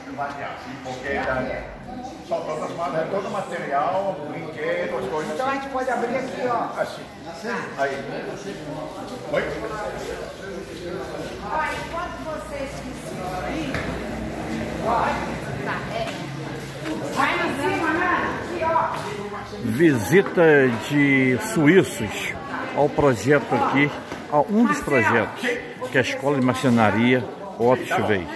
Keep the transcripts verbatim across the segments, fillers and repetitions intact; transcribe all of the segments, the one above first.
Porque são todas, é todo material, brinquedos, coisas. Então a gente pode abrir aqui, ó. Assim. Aí. Oi? Olha, enquanto vocês precisam aí, vai em cima, né? Aqui, ó. Visita de suíços ao projeto aqui, a um dos projetos, que é a Escola de Marcenaria Otto Schweig.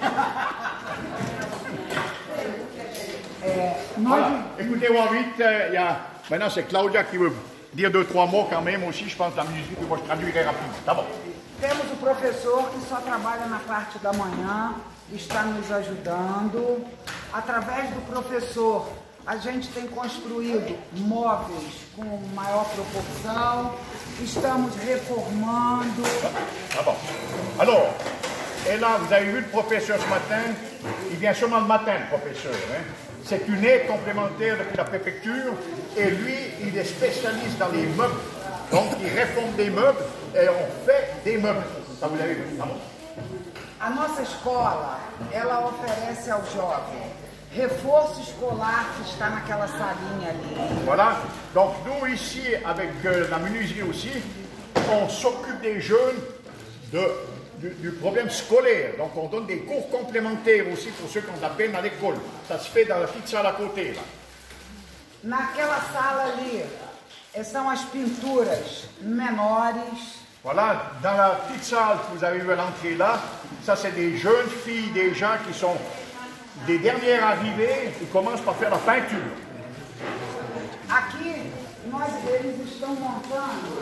Voilà. Écoutez, Warwick, il y a... maintenant c'est Claudia qui veut dire deux, trois mots quand même aussi, je pense, de la musique, que moi je traduirai rapidement. Tá bom. Temos o professor que só trabalha na parte da manhã, está nos ajudando. Através do professor, a gente tem construído móveis com maior proporção, estamos reformando. Tá bom. Alors, et là, vous avez vu le professeur ce matin, il vient seulement le matin, le professeur. Hein? C'est une aide complémentaire depuis la préfecture, et lui, il est spécialiste dans les meubles. Donc, il réforme des meubles, et on fait des meubles. Ça, vous l'avez vu, tá bom? A nossa escola, ela oferece ao jovem reforço escolar que está naquela salinha ali. Voilà. Donc, nous, ici, avec euh, la menuiserie aussi, on s'occupe des jeunes de... Du, du problème scolaire. Donc on donne des cours complémentaires aussi pour ceux qui ont de la peine à l'école. Ça se fait dans la petite salle à côté là. Naquela sala ali, são as pinturas menores. Voilà, dans la petite salle que vous avez vu à l'entrée là, ça c'est des jeunes filles, des gens qui sont des dernières arrivées, qui commencent par faire la peinture. Aqui, nós, eles estão montando.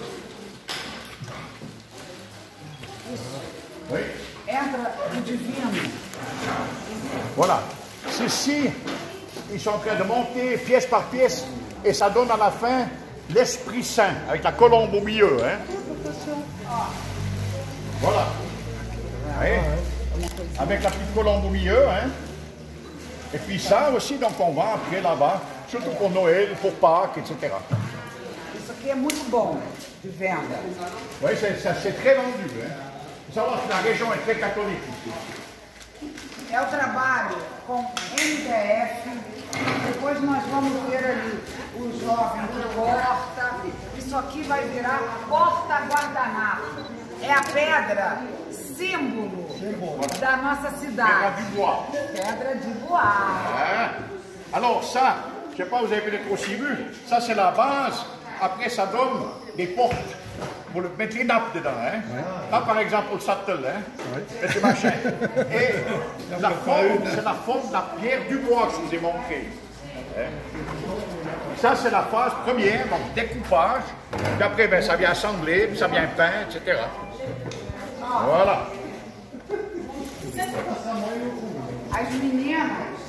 Isso. Oui. Entra o divino. Voilà. Ceci, ils sont en train de monter pièce par pièce et ça donne à la fin l'Esprit Saint avec la colombe au milieu. Hein. Voilà. Oui. Avec la petite colombe au milieu. Hein. Et puis ça aussi, donc on vend après là-bas, surtout pour Noël, pour Pâques, et cetera. Isso aqui é muito bom de venda. Oui, c'est très vendu. Hein. Vous savez que la région est très catholique ici. É o trabalho com M D F, depois nós vamos ver ali o jovem que corta, isso aqui vai virar porta-guardanapo. É a pedra símbolo da nossa cidade. Pedra du bois. Pedra de bois. Hein? Alors ça, je ne sais pas, vous avez peut-être aussi vu, ça c'est la base, après ça donne des portes. Pour le, mettre les nappes dedans, hein. Ouais. Là par exemple pour le sattel, hein. Ouais. Et, machin. Et la forme, c'est la forme de la pierre du bois que je vous ai montré. Hein. Ça c'est la phase première, donc découpage, puis après ben, ça vient assembler, puis ça vient peindre, et cetera. Voilà. As meninas.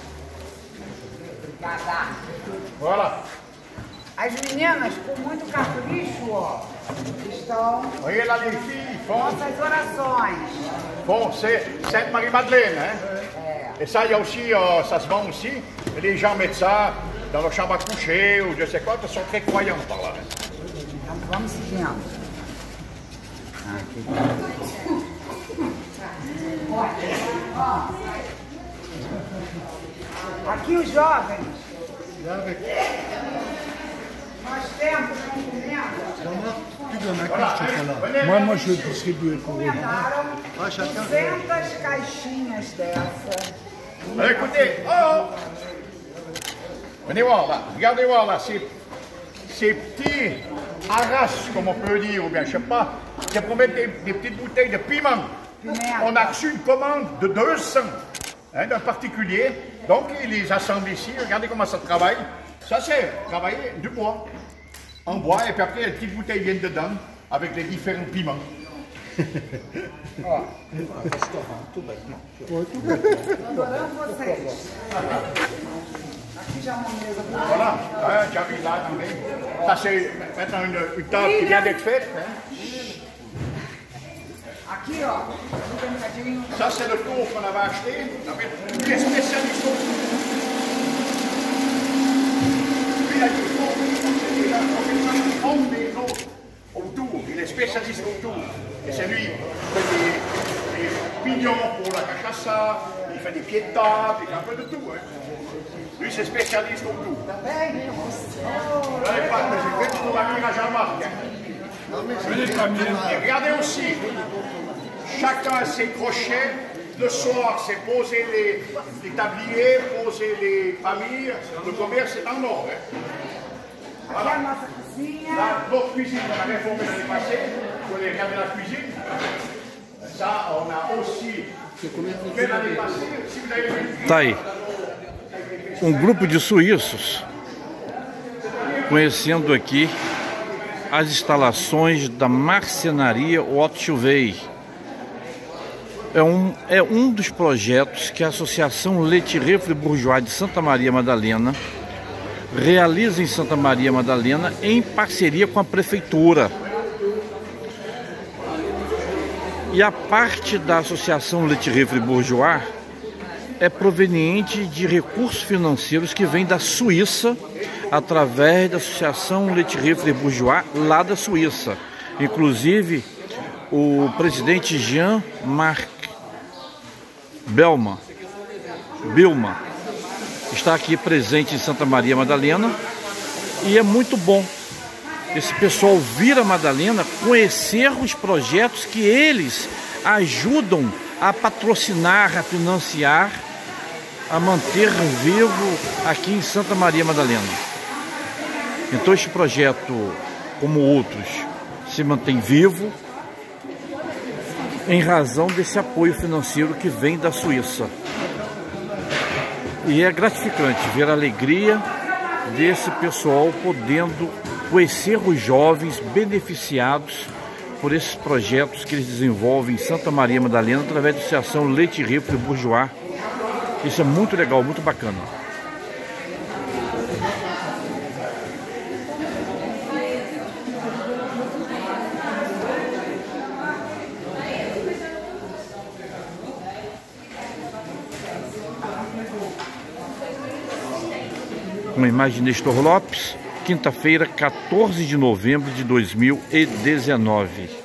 Voilà. As meninas, com muito capricho, ó, estão... Voyez là, les filles font... Nossas orações. Bon, c'est Sainte Marie-Madeleine, hein. É. Et ça, il y a aussi, euh, ça se vend aussi. Et les gens mettent ça dans leur chambre à coucher, ou je sais quoi, ils sont très croyants par là. Hein. Então, vamos seguindo. Ó. Aqui os jovens. Nós temos uma encomenda. Moi, moi, je vais distribuer pour eux. duzentas caixinhas dessa. Alors, écoutez, oh, venez voir là, regardez voir là, ces, ces petits arras, comme on peut dire, ou bien je sais pas, c'est pour mettre des, des petites bouteilles de piment. On a reçu une commande de deux cents, hein, d'un particulier, donc il les assemble ici, regardez comment ça travaille. Ça c'est travailler du bois, en bois, et puis après les petites bouteilles viennent dedans, avec les différents piments. Ó, adorando vocês. Aqui já uma mesa bonita. Voilà, hein, j'ai vu là também. Ça c'est maintenant une, une table qui vient d'être faite. Hein. Aqui, ó, um bocadinho. Ça c'est le tour qu'on avait acheté. Lui est spécialiste au tour. Lui il a dit tour, c'est déjà il fonde des autres autour. Il est spécialiste autour. Et c'est lui qui fait des, des pignons pour la cachaça, il fait des pieds de table, il fait un peu de tout. Hein. Lui, c'est spécialiste en tout. Regardez pas, mais j'ai fait pour la mire à Jean-Marc. Et regardez aussi, chacun ses crochets. Le soir, c'est poser les, les tabliers, poser les familles. Le commerce est en ordre. Hein. Voilà. Là, l'autre cuisine qu'on a réformée l'année passée, vous allez regarder la cuisine. Ça, on a aussi fait l'année passée. Si vous avez vu. Tá aí. Um grupo de suíços conhecendo aqui as instalações da marcenaria Otto Chuvei. É um, é um dos projetos que a Associação Laiterie Fribourgeois de Santa Maria Madalena realiza em Santa Maria Madalena em parceria com a prefeitura. E a parte da Associação Laiterie Fribourgeois é proveniente de recursos financeiros que vêm da Suíça, através da Associação Laiterie Fribourgeois lá da Suíça. Inclusive, o presidente Jean-Marc Belma, Bilma está aqui presente em Santa Maria Madalena e é muito bom esse pessoal vir a Madalena conhecer os projetos que eles ajudam a patrocinar, a financiar, a manter vivo aqui em Santa Maria Madalena. Então este projeto, como outros, se mantém vivo em razão desse apoio financeiro que vem da Suíça. E é gratificante ver a alegria desse pessoal podendo conhecer os jovens beneficiados por esses projetos que eles desenvolvem em Santa Maria Madalena através da Associação Laiterie Fribourgeois. Isso é muito legal, muito bacana. Uma imagem de Nestor Lopes, quinta-feira, quatorze de novembro de dois mil e dezenove.